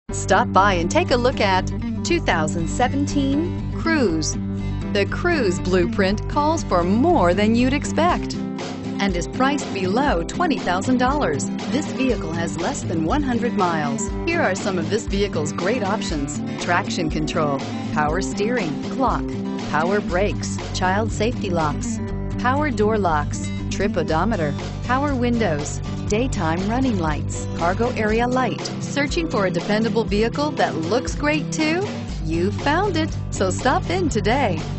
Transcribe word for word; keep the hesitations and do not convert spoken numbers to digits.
Stop by and take a look at two thousand seventeen Cruze. The Cruze blueprint calls for more than you'd expect and is priced below twenty thousand dollars. This vehicle has less than one hundred miles. Here are some of this vehicle's great options: traction control, power steering, clock, power brakes, child safety locks, power door locks, trip odometer, power windows, daytime running lights, cargo area light. Searching for a dependable vehicle that looks great too? You found it, so stop in today.